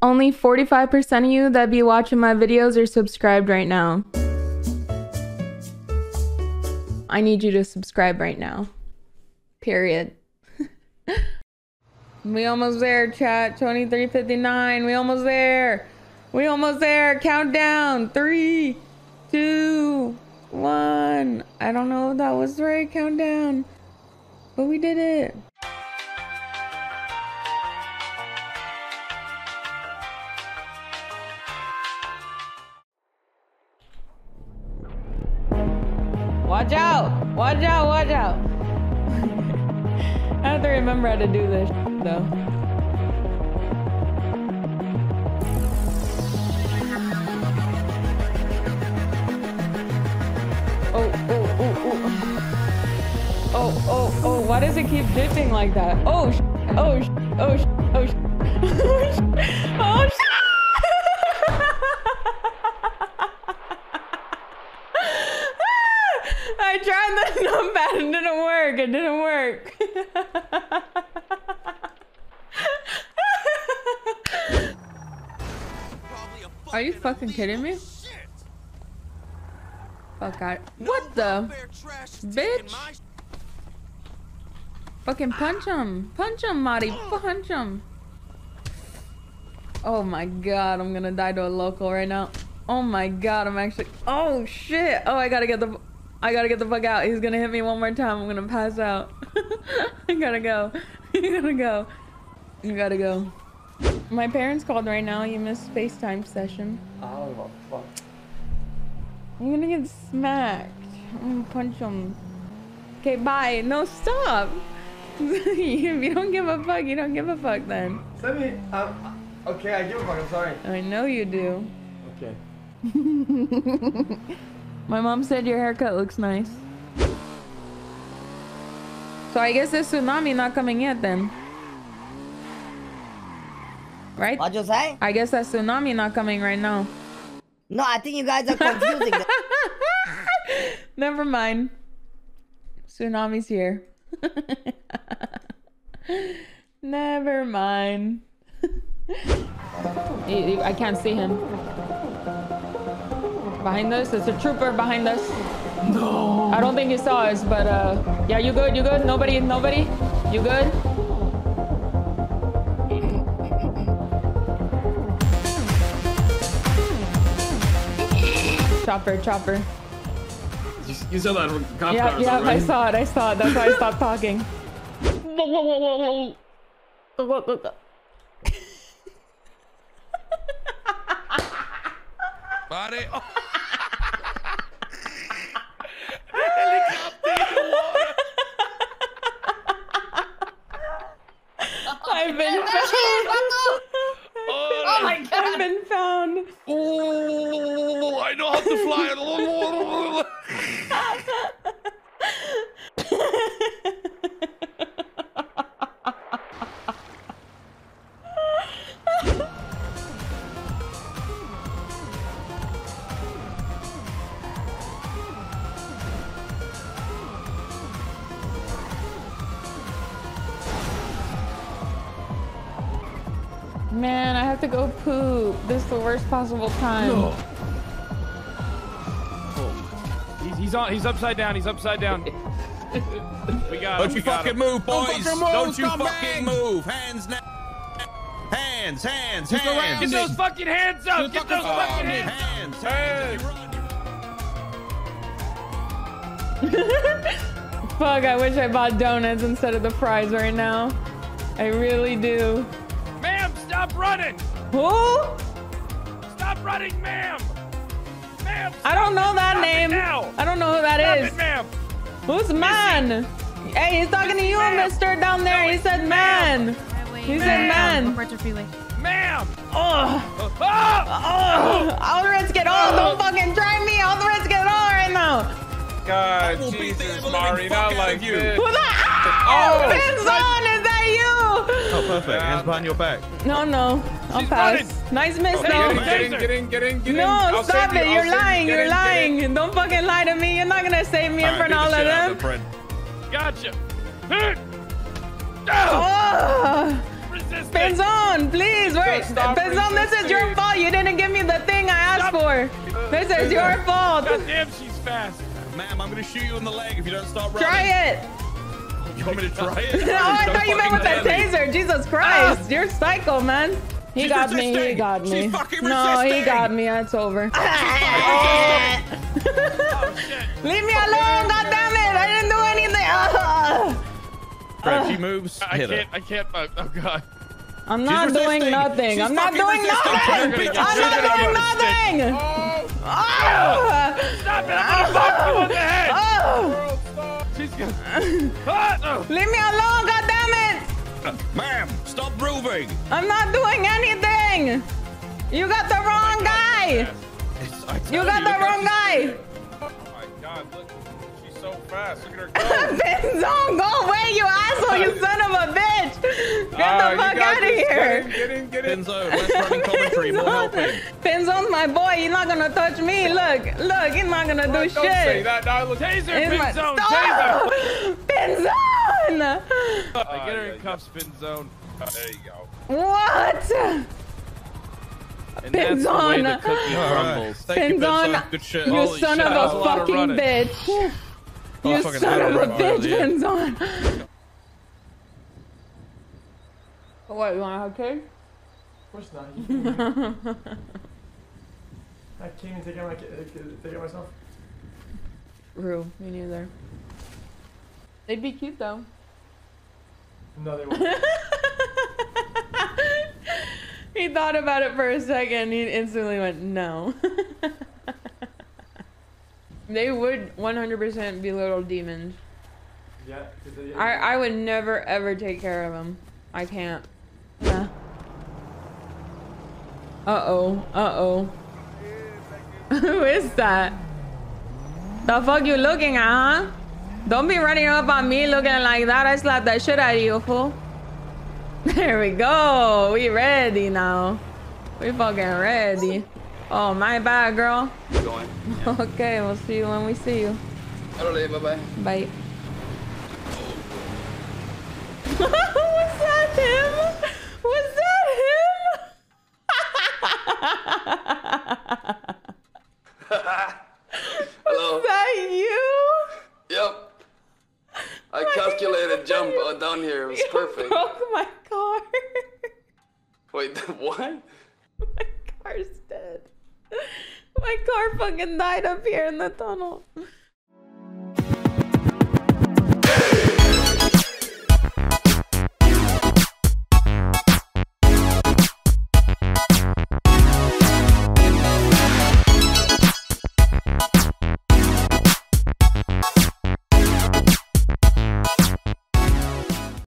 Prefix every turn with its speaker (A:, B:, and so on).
A: Only 45% of you that be watching my videos are subscribed right now. I need you to subscribe right now. Period. We almost there, chat. 23:59. We almost there. We almost there. Countdown. 3, 2, 1. I don't know if that was the right countdown, but we did it. Watch out! Watch out! Watch out! I have to remember how to do this though. Oh, why does it keep dipping like that? Oh, oh, oh, oh, oh, I tried the numpad, it didn't work. It didn't work. Are you fucking kidding me? Fuck out. What the? Bitch. Fucking punch him. Punch him, Marty. Punch him. Oh my god, I'm gonna die to a local right now. Oh my god, I'm actually. Oh shit. Oh, I gotta get the fuck out. He's gonna hit me one more time. I'm gonna pass out. I gotta go. You gotta go. You gotta go. My parents called right now. You missed FaceTime session.
B: Oh, fuck.
A: I'm gonna get smacked. I'm gonna punch him. Okay, bye. No, stop. If you don't give a fuck, you don't give a fuck then.
B: Let me, okay, I give a fuck, I'm sorry.
A: I know you do.
B: Okay.
A: My mom said your haircut looks nice. So I guess this tsunami not coming yet then. Right?
C: What'd you say?
A: I guess that tsunami not coming right now.
C: No, I think you guys are confusing them.
A: Never mind. Tsunami's here. Never mind. I can't see him. Behind us? It's a trooper behind us. No. I don't think he saw us, but yeah, you good? You good? Nobody? You good? Chopper.
B: You saw that cop
A: yeah,
B: car,
A: yeah,
B: right?
A: I saw it. That's why I stopped talking.
D: Body. Oh.
A: I've been found.
C: Oh my god.
A: I've been found.
D: Oh, I know how to fly.
A: Man, I have to go poop. This is the worst possible time.
B: No. Oh. He's upside down. He's upside down. We got him.
D: Don't you fucking move, boys. Don't you fucking move. Hands now. Hands.
B: Get those fucking hands up. Get those fucking hands up.
D: Hands.
A: Fuck, I wish I bought donuts instead of the fries right now. I really do.
B: Ma'am, stop running.
A: Who?
B: Stop running, ma'am. Ma'am,
A: I don't know that name.
B: Now.
A: I don't know who that
B: Stop
A: is.
B: it, ma'am.
A: Who's man? Hey, he's talking to you, mister, down there. He said man. He said man.
B: Ma'am.
A: Oh. All the reds get all. Don't fucking try me. All the reds get all right now.
B: God, Jesus, Mari, not like you.
A: Who the? Oh, hands on. Is that you?
D: Oh, perfect. Hands behind your back.
A: No. I'll
B: She's
A: pass.
B: running.
A: Nice miss,
B: Get
A: though.
B: in.
A: No,
B: I'll
A: stop
B: save
A: it.
B: you.
A: You're
B: I'll save
A: lying.
B: you.
A: You're
B: Get
A: lying.
B: in.
A: Don't fucking lie to me. You're not going to save me in front of all of them.
B: Gotcha.
A: Oh.
B: Resist. this
A: Penzone, please, wait. Penzone, this is your fault. You didn't give me the thing I asked for. This is your fault.
B: God damn, she's fast.
D: Ma'am, I'm gonna shoot you in the leg if you don't stop running.
A: Try it.
D: You want me to try it?
A: Oh, I thought you meant with the taser. Jesus Christ. You're psycho, man. He
D: She's
A: got me. He
D: resisting.
A: got me.
D: She's fucking
A: No, he
D: resisting.
A: got me. It's over.
B: Oh, shit.
A: Leave me alone. God damn it. I didn't do anything.
D: Fred, she moves.
B: I
D: Hit her.
B: can't. Oh, God.
A: I'm not doing
D: resisting.
A: nothing.
D: She's
A: I'm not
D: fucking
A: doing
D: resisting.
A: nothing.
B: You're gonna
A: I'm
B: get
A: not doing nothing.
B: Oh,
A: Oh.
B: stop it. I'm gonna fuck you in the head.
A: Oh.
B: She's gonna... no.
A: Leave me alone. God damn it.
D: Ma'am, stop moving.
A: I'm not doing anything. You got the wrong guy. You got the wrong guy.
B: Oh, my God. Look. She's so fast. Look at her go.
A: Penzone, go away, you asshole, you son of a bitch. Get the fuck out of here.
B: Get in.
D: Penzone, let's running commentary. More helping.
A: Penzone's my boy. He's not gonna touch me. Look, he's not gonna do
B: Don't say
A: shit.
B: that. No, look. Taser,
A: He's my-
B: Penzone,
A: Stop!
B: taser.
A: Penzone!
B: Get her in cuffs, Penzone. There you go.
A: What?
B: And that's the way the
A: Penzone.
B: cookie crumbles.
D: Thank you,
A: Penzone,
D: Penzone. Good shit.
A: you
B: Holy
A: son
B: shit,
A: of
B: that was
A: a
B: a lot of
A: fucking
B: running.
A: bitch.
D: Oh,
A: You
D: fucking
A: son
D: hell,
A: of a
D: right
A: bitch,
D: there.
A: Penzone. What, you want a hot cake?
E: Of course not. I can't even take out myself.
A: Rue, me neither. They'd be cute though.
E: No, they won't.
A: He thought about it for a second. He instantly went, no. They would 100% be little demons.
E: Yeah.
A: I would never ever take care of them. I can't. Yeah. Uh-oh. Who is that? The fuck you looking at, huh? Don't be running up on me looking like that. I slapped that shit out of you, fool. There we go. We ready now. We fucking ready. Oh, my bad, girl.
F: Going.
A: Okay, we'll see you when we see you.
F: Bye bye.
A: Bye. Was that him? Was that him?
F: Hello.
A: Was that you?
F: Yep. I calculated jump down here. It was
A: You
F: perfect.
A: broke my car.
F: Wait, what?
A: My car's dead. My car fucking died up here in the tunnel.